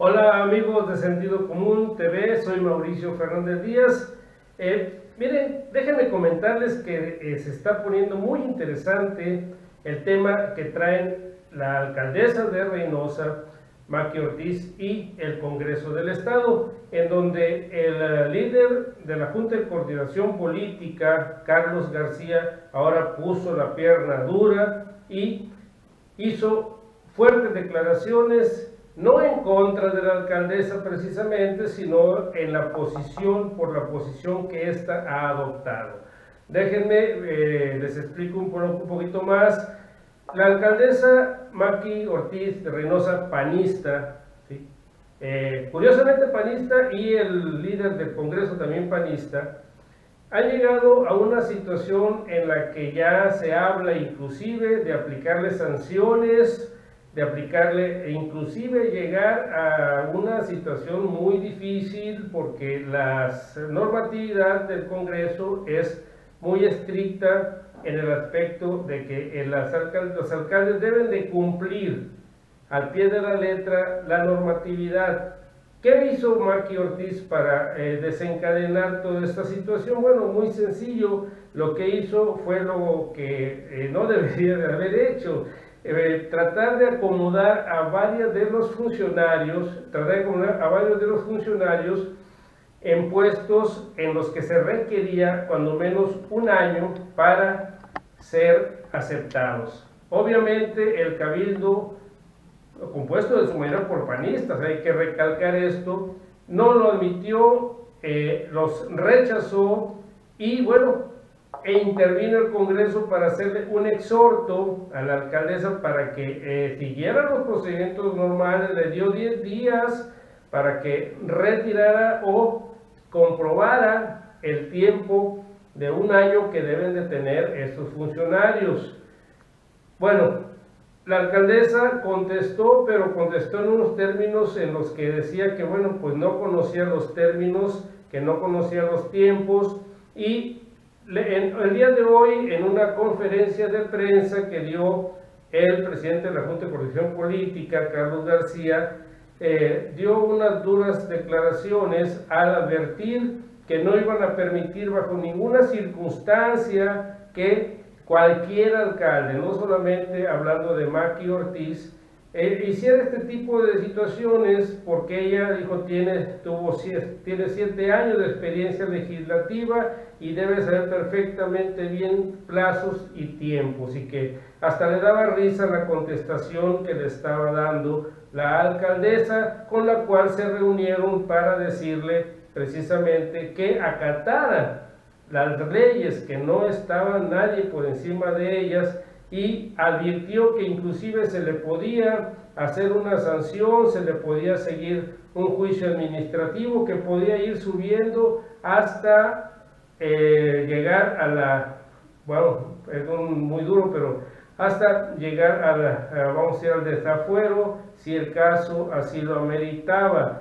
Hola amigos de Sentido Común TV, soy Mauricio Fernández Díaz. Miren, déjenme comentarles que se está poniendo muy interesante el tema que traen la alcaldesa de Reynosa, Maqui Ortiz, y el Congreso del Estado, en donde el líder de la Junta de Coordinación Política, Carlos García, ahora puso la pierna dura y hizo fuertes declaraciones, no en contra de la alcaldesa precisamente, sino en la posición, por la posición que ésta ha adoptado. Déjenme, les explico un poquito más. La alcaldesa Maqui Ortiz de Reynosa, panista, ¿sí? Curiosamente panista, y el líder del Congreso también panista, han llegado a una situación en la que ya se habla inclusive de aplicarle sanciones, de aplicarle, e inclusive llegar a una situación muy difícil, porque la normatividad del Congreso es muy estricta en el aspecto de que los alcaldes deben de cumplir al pie de la letra la normatividad. ¿Qué hizo Maqui Ortiz para desencadenar toda esta situación? Bueno, muy sencillo. Lo que hizo fue lo que no debería de haber hecho. Tratar de acomodar a varios de los funcionarios, en puestos en los que se requería cuando menos un año para ser aceptados. Obviamente el cabildo, compuesto de su mayoría por panistas, hay que recalcar esto, no lo admitió, los rechazó, y bueno, intervino el Congreso para hacerle un exhorto a la alcaldesa para que siguiera los procedimientos normales. Le dio 10 días para que retirara o comprobara el tiempo de un año que deben de tener estos funcionarios. Bueno, la alcaldesa contestó, pero contestó en unos términos en los que decía que, bueno, pues no conocía los términos, que no conocía los tiempos, y el día de hoy, en una conferencia de prensa que dio el presidente de la Junta de Coordinación Política, Carlos García, dio unas duras declaraciones al advertir que no iban a permitir bajo ninguna circunstancia que cualquier alcalde, no solamente hablando de Maqui Ortiz, hiciera este tipo de situaciones, porque ella dijo tiene 7 años de experiencia legislativa y debe saber perfectamente bien plazos y tiempos, y que hasta le daba risa la contestación que le estaba dando la alcaldesa, con la cual se reunieron para decirle precisamente que acatara las leyes, que no estaba nadie por encima de ellas, y advirtió que inclusive se le podía hacer una sanción, se le podía seguir un juicio administrativo que podía ir subiendo hasta llegar a la, bueno, perdón, muy duro, pero hasta llegar a la, vamos a decir, al desafuero, si el caso así lo ameritaba.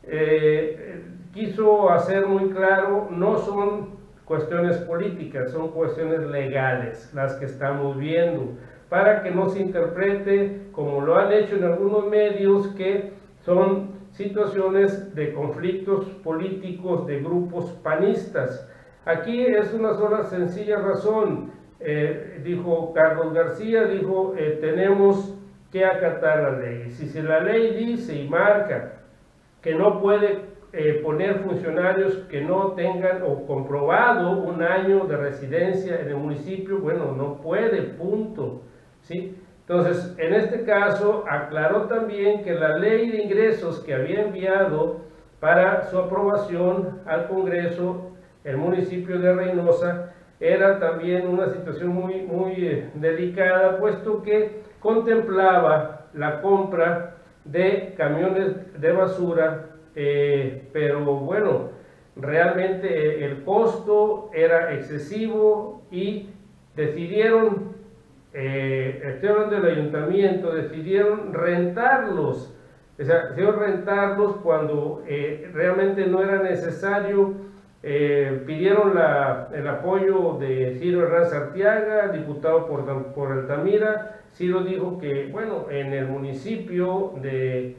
Quiso hacer muy claro, no son cuestiones políticas, son cuestiones legales las que estamos viendo, para que no se interprete, como lo han hecho en algunos medios, que son situaciones de conflictos políticos de grupos panistas. Aquí es una sola sencilla razón. Dijo Carlos García, dijo, tenemos que acatar la ley. Si la ley dice y marca que no puede poner funcionarios que no tengan o comprobado un año de residencia en el municipio, bueno, no puede, punto, ¿sí? Entonces, en este caso, aclaró también que la ley de ingresos que había enviado para su aprobación al Congreso el municipio de Reynosa era también una situación muy delicada, puesto que contemplaba la compra de camiones de basura, pero bueno, realmente el costo era excesivo, y decidieron, estoy hablando del ayuntamiento, decidieron rentarlos. O sea, decidieron rentarlos cuando realmente no era necesario. Pidieron el apoyo de Ciro Herranz Arteaga, diputado por Altamira. Ciro dijo que, bueno, en el municipio de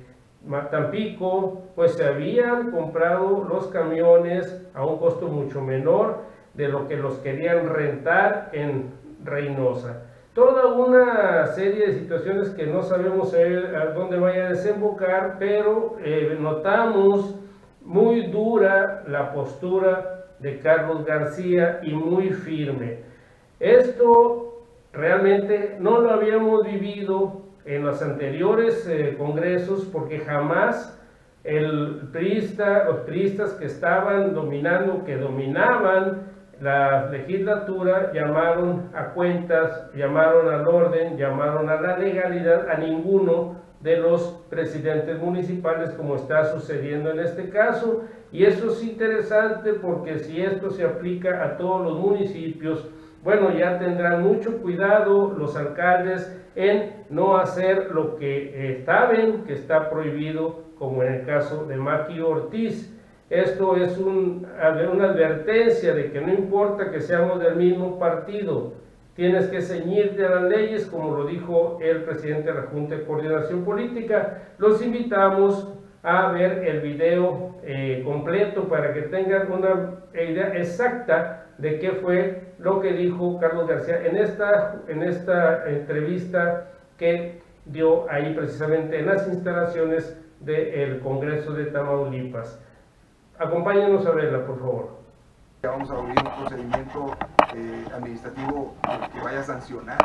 Tampico, pues se habían comprado los camiones a un costo mucho menor de lo que los querían rentar en Reynosa. Toda una serie de situaciones que no sabemos a dónde vaya a desembocar, pero notamos muy dura la postura de Carlos García y muy firme. Esto realmente no lo habíamos vivido en los anteriores congresos, porque jamás los priistas que estaban dominando, que dominaban la legislatura, llamaron a cuentas, llamaron al orden, llamaron a la legalidad a ninguno de los presidentes municipales, como está sucediendo en este caso. Y eso es interesante, porque si esto se aplica a todos los municipios, bueno, ya tendrán mucho cuidado los alcaldes en no hacer lo que saben que está prohibido, como en el caso de Maqui Ortiz. Esto es una advertencia de que no importa que seamos del mismo partido, tienes que ceñirte a las leyes, como lo dijo el presidente de la Junta de Coordinación Política. Los invitamos a ver el video completo para que tengan una idea exacta de qué fue lo que dijo Carlos García en esta entrevista que dio ahí precisamente en las instalaciones del Congreso de Tamaulipas. Acompáñenos a verla, por favor. Vamos a abrir un procedimiento administrativo que vaya a sancionar.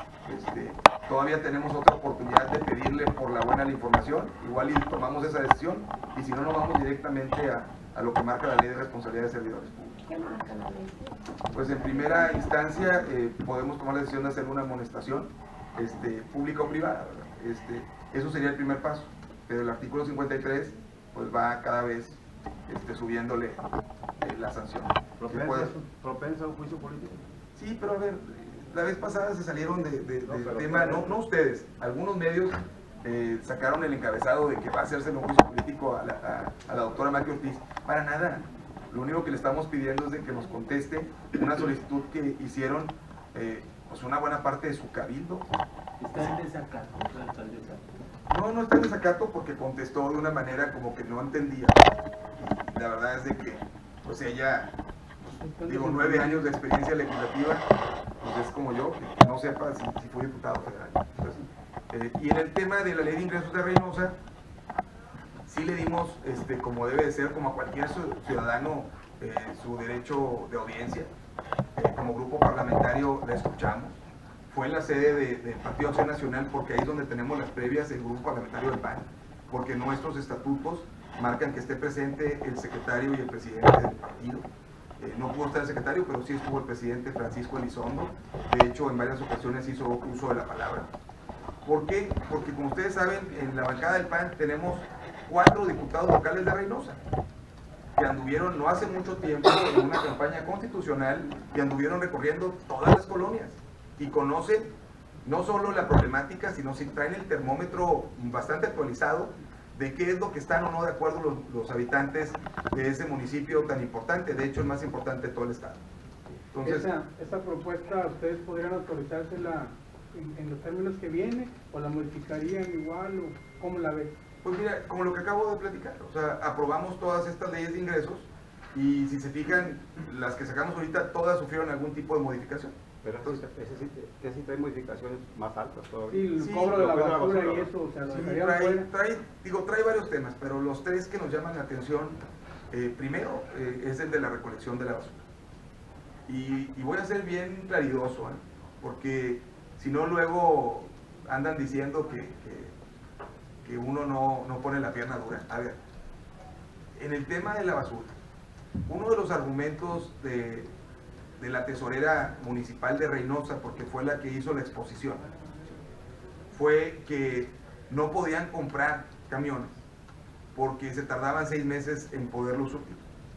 Todavía tenemos otra oportunidad de pedirle por la buena la información, igual y tomamos esa decisión, y si no, nos vamos directamente a lo que marca la Ley de Responsabilidad de Servidores Públicos. ¿Qué marca la ley? Pues en primera instancia podemos tomar la decisión de hacer una amonestación pública o privada, ¿verdad? Eso sería el primer paso, pero el artículo 53 pues va cada vez subiéndole la sanción. ¿Propensa a un juicio político? Sí, pero a ver, la vez pasada se salieron del tema, no ustedes, algunos medios sacaron el encabezado de que va a hacerse un juicio político a la doctora Maqui Ortiz. Para nada, lo único que le estamos pidiendo es de que nos conteste una solicitud que hicieron pues una buena parte de su cabildo. ¿Está en desacato? No está en desacato, porque contestó de una manera como que no entendía. La verdad es de que pues ella, digo, 9 años de experiencia legislativa, pues es como yo, que no sepa si fue diputado federal. Entonces, y en el tema de la Ley de Ingresos de Reynosa, sí le dimos, como debe de ser, como a cualquier ciudadano, su derecho de audiencia. Como grupo parlamentario la escuchamos. Fue en la sede del Partido Acción Nacional, porque ahí es donde tenemos las previas del grupo parlamentario del PAN, porque nuestros estatutos marcan que esté presente el secretario y el presidente del partido. No pudo estar el secretario, pero sí estuvo el presidente Francisco Elizondo. De hecho, en varias ocasiones hizo uso de la palabra. ¿Por qué? Porque, como ustedes saben, en la bancada del PAN tenemos 4 diputados locales de Reynosa, que anduvieron no hace mucho tiempo en una campaña constitucional y anduvieron recorriendo todas las colonias y conocen no solo la problemática, sino si traen el termómetro bastante actualizado de qué es lo que están o no de acuerdo los habitantes de ese municipio tan importante, de hecho el más importante de todo el estado. Entonces, ¿Esa propuesta ustedes podrían autorizársela en los términos que viene, o la modificarían igual, o cómo la ven? pues mira, como lo que acabo de platicar, o sea, aprobamos todas estas leyes de ingresos y si se fijan, las que sacamos ahorita todas sufrieron algún tipo de modificación. Pero entonces, ese sí trae modificaciones más altas todavía. Sí, el Sí, cobro de la basura y ¿no? eso, o sea, lo Sí, dejarían fuera. trae varios temas, pero los 3 que nos llaman la atención, primero es el de la recolección de la basura. Y voy a ser bien claridoso, porque si no luego andan diciendo que uno no pone la pierna dura. A ver, en el tema de la basura, uno de los argumentos de la tesorera municipal de Reynosa, porque fue la que hizo la exposición, fue que no podían comprar camiones porque se tardaban 6 meses en poderlos surtir.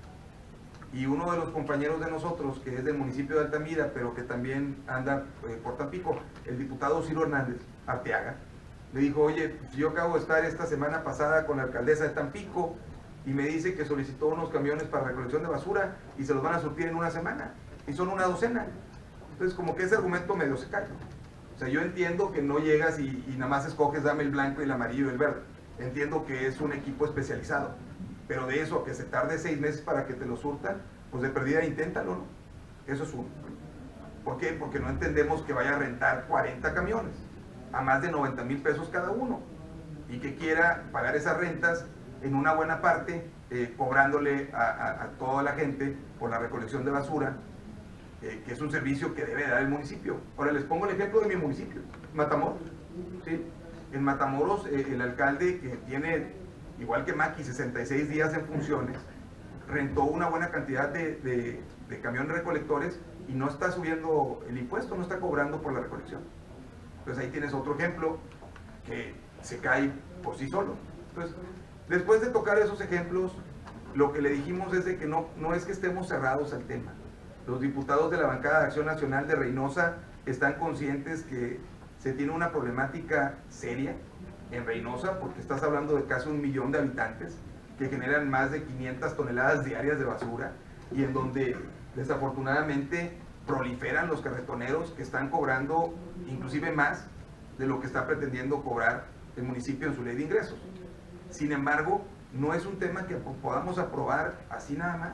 Y uno de los compañeros de nosotros, que es del municipio de Altamira, pero que también anda por Tampico, el diputado Ciro Hernández Arteaga, me dijo: oye, yo acabo de estar esta semana pasada con la alcaldesa de Tampico y me dice que solicitó unos camiones para recolección de basura y se los van a surtir en una semana, y son una docena. Entonces, como que ese argumento medio se cae. O sea, yo entiendo que no llegas y nada más escoges, dame el blanco, el amarillo y el verde. entiendo que es un equipo especializado, pero de eso a que se tarde 6 meses para que te lo surtan, pues de perdida inténtalo, ¿no? Eso es uno. ¿Por qué? Porque no entendemos que vaya a rentar 40 camiones a más de 90,000 pesos cada uno y que quiera pagar esas rentas en una buena parte, cobrándole a toda la gente por la recolección de basura, que es un servicio que debe dar el municipio. Ahora les pongo el ejemplo de mi municipio, Matamoros. ¿Sí? En Matamoros, el alcalde, que tiene, igual que Maki, 66 días en funciones, rentó una buena cantidad de camiones recolectores y no está subiendo el impuesto, no está cobrando por la recolección. Entonces ahí tienes otro ejemplo que se cae por sí solo. Entonces, después de tocar esos ejemplos, lo que le dijimos es de que no es que estemos cerrados al tema. Los diputados de la bancada de Acción Nacional de Reynosa están conscientes que se tiene una problemática seria en Reynosa, porque estás hablando de casi 1 millón de habitantes que generan más de 500 toneladas diarias de basura y en donde desafortunadamente proliferan los carretoneros que están cobrando inclusive más de lo que está pretendiendo cobrar el municipio en su ley de ingresos. Sin embargo, no es un tema que podamos aprobar así nada más.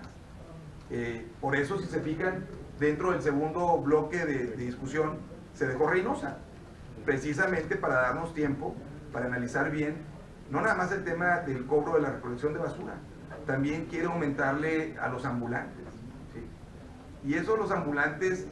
Por eso, si se fijan, dentro del segundo bloque de discusión se dejó Reynosa, precisamente para darnos tiempo para analizar bien, no nada más el tema del cobro de la recolección de basura, también quiere aumentarle a los ambulantes, ¿sí? Y eso los ambulantes,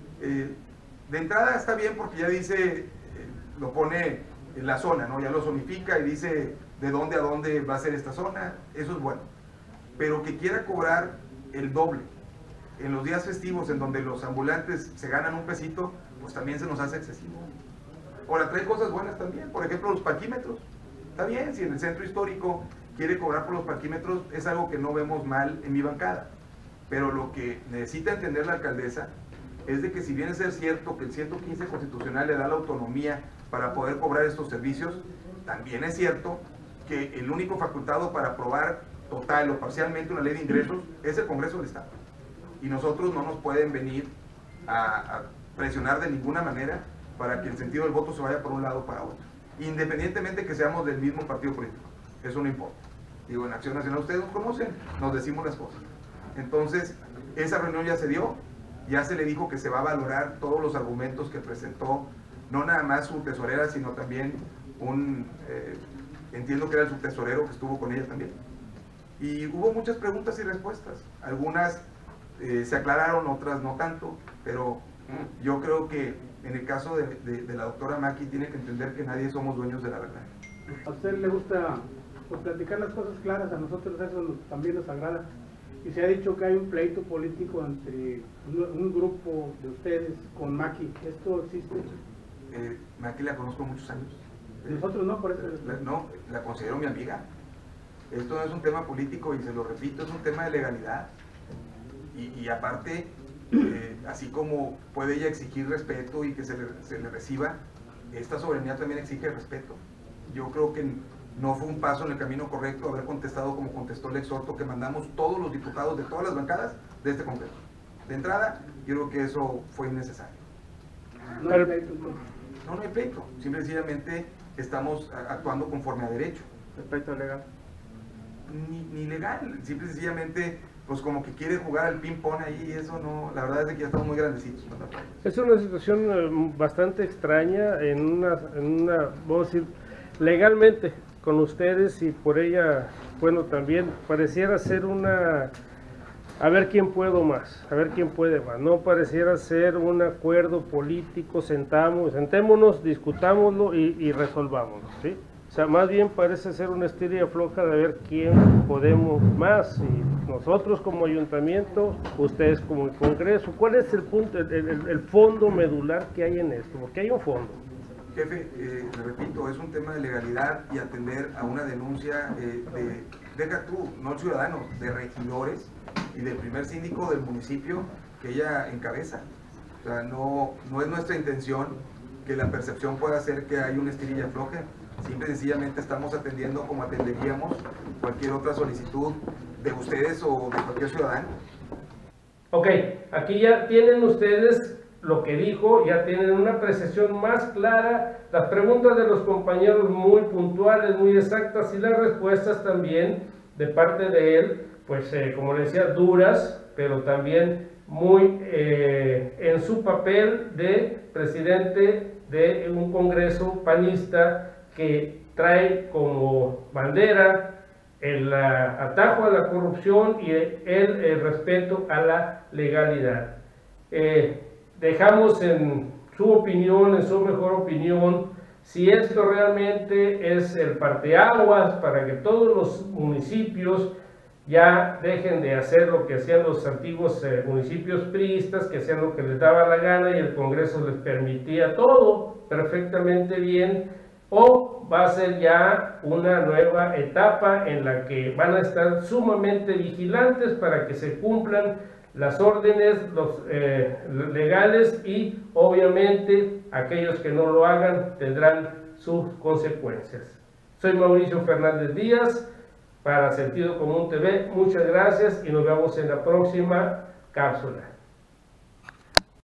de entrada está bien porque ya dice, lo pone en la zona, ¿no? Ya lo zonifica y dice de dónde a dónde va a ser esta zona, eso es bueno. Pero que quiera cobrar el doble en los días festivos en donde los ambulantes se ganan un pesito, pues también se nos hace excesivo. Ahora, trae cosas buenas también, por ejemplo los parquímetros. Está bien, si en el centro histórico quiere cobrar por los parquímetros, es algo que no vemos mal en mi bancada. Pero lo que necesita entender la alcaldesa es de que si bien es cierto que el 115 constitucional le da la autonomía para poder cobrar estos servicios, también es cierto que el único facultado para aprobar total o parcialmente una ley de ingresos es el Congreso del Estado. Y nosotros no nos pueden venir a presionar de ninguna manera para que el sentido del voto se vaya por un lado o para otro, independientemente que seamos del mismo partido político. Eso no importa. Digo, en Acción Nacional ustedes nos conocen, nos decimos las cosas. Entonces, esa reunión ya se dio, ya se le dijo que se va a valorar todos los argumentos que presentó, no nada más su tesorera, sino también entiendo que era el subtesorero que estuvo con ella también. Y hubo muchas preguntas y respuestas. Algunas se aclararon, otras no tanto, pero yo creo que en el caso de la doctora Maki tiene que entender que nadie somos dueños de la verdad. A usted le gusta pues, platicar las cosas claras, a nosotros eso también nos agrada. Y se ha dicho que hay un pleito político entre un grupo de ustedes con Maki. ¿Esto existe? Maki la conozco muchos años. Nosotros no, por eso. No, la considero mi amiga. Esto no es un tema político y se lo repito, es un tema de legalidad. Y aparte, así como puede ella exigir respeto y que se le reciba, esta soberanía también exige respeto. Yo creo que no fue un paso en el camino correcto haber contestado como contestó el exhorto que mandamos todos los diputados de todas las bancadas de este Congreso. De entrada, yo creo que eso fue innecesario. No hay pleito. No hay pleito. Simple y sencillamente estamos actuando conforme a derecho. ¿El pleito legal? Ni legal. Simple y sencillamente, pues como que quiere jugar al ping-pong ahí, y eso no, la verdad es que ya estamos muy grandecitos. Es una situación bastante extraña en una, vamos a decir, legalmente con ustedes y por ella, bueno, también pareciera ser una, a ver quién puedo más, a ver quién puede más, no pareciera ser un acuerdo político, sentémonos, discutámoslo y resolvámoslo, ¿sí? O sea, más bien parece ser una estira floja de ver quién podemos más, y nosotros como ayuntamiento, ustedes como el Congreso. ¿Cuál es el punto, el fondo medular que hay en esto? Porque hay un fondo. Jefe, le repito, es un tema de legalidad y atender a una denuncia deja tú, no ciudadanos, de regidores y del primer síndico del municipio que ella encabeza. O sea, no es nuestra intención que la percepción pueda ser que hay una estirilla floja. Simple y sencillamente estamos atendiendo como atenderíamos cualquier otra solicitud de ustedes o de cualquier ciudadano. Ok, aquí ya tienen ustedes lo que dijo, ya tienen una apreciación más clara, las preguntas de los compañeros muy puntuales, muy exactas, y las respuestas también de parte de él, pues como le decía, duras, pero también muy en su papel de presidente de un congreso panista que trae como bandera el atajo a la corrupción y el respeto a la legalidad. Dejamos en su opinión, en su mejor opinión, si esto realmente es el parteaguas para que todos los municipios ya dejen de hacer lo que hacían los antiguos municipios priistas, que hacían lo que les daba la gana y el Congreso les permitía todo perfectamente bien, o va a ser ya una nueva etapa en la que van a estar sumamente vigilantes para que se cumplan las órdenes legales, y obviamente aquellos que no lo hagan tendrán sus consecuencias. Soy Mauricio Fernández Díaz para Sentido Común TV. Muchas gracias y nos vemos en la próxima cápsula.